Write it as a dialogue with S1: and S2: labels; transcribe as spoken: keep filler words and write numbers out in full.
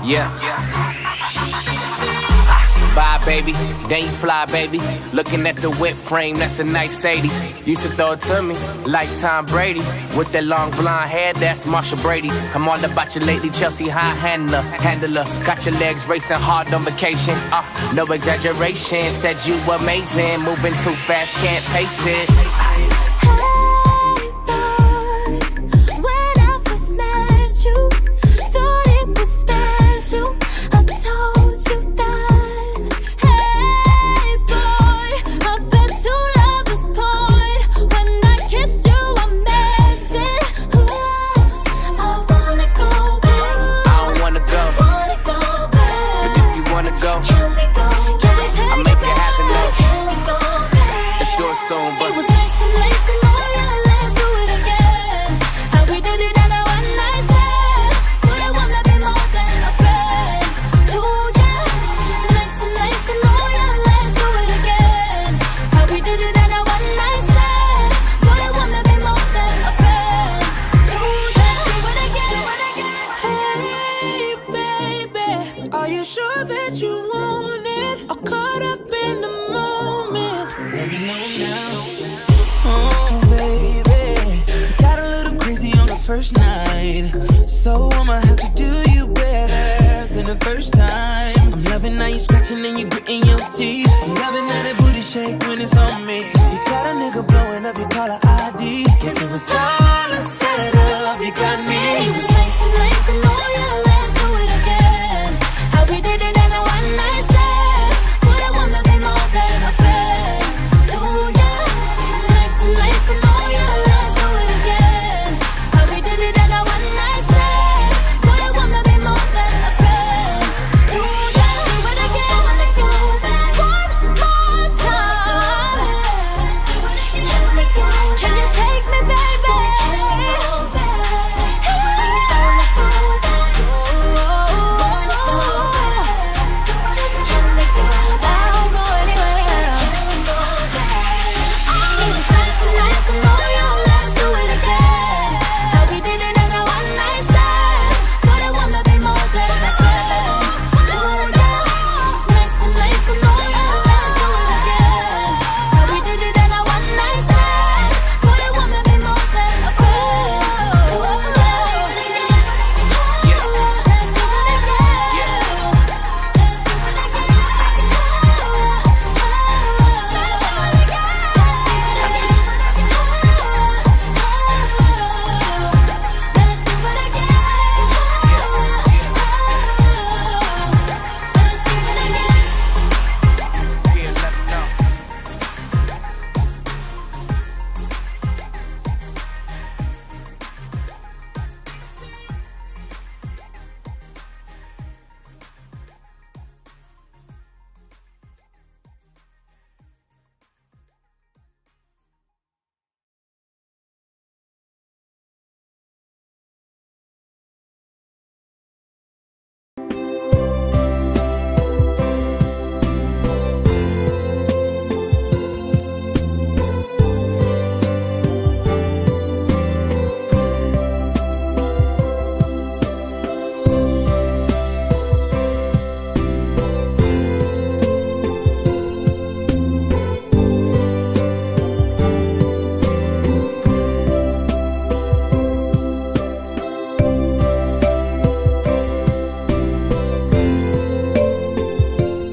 S1: Yeah. Bye, baby. Then you fly, baby. Looking at the whip frame, that's a nice eighties. Used to throw it to me like Tom Brady. With that long blonde hair, that's Marsha Brady. I'm all about you lately, Chelsea high handler, handler. Got your legs racing hard on vacation. Uh, no exaggeration. Said you amazing. Moving too fast, can't pace it. Soon, but it was nice and nice and oh yeah, let's do it again. How we did it on a one night stand. But I wanna be more than a friend. Oh yeah, nice and nice and oh yeah, let's do it again. How we did it on a one night stand. But I wanna be more than a friend. Oh yeah, do it again, do it again. Hey baby, are you sure that you want it? Or caught up in the moment? Let me know now. First night, so I'ma have to do you better than the first time. I'm loving how you scratching and you gritting your teeth. I'm loving how that booty shake when it's on me. You got a nigga blowing up your caller I D. Guess it was all a setup.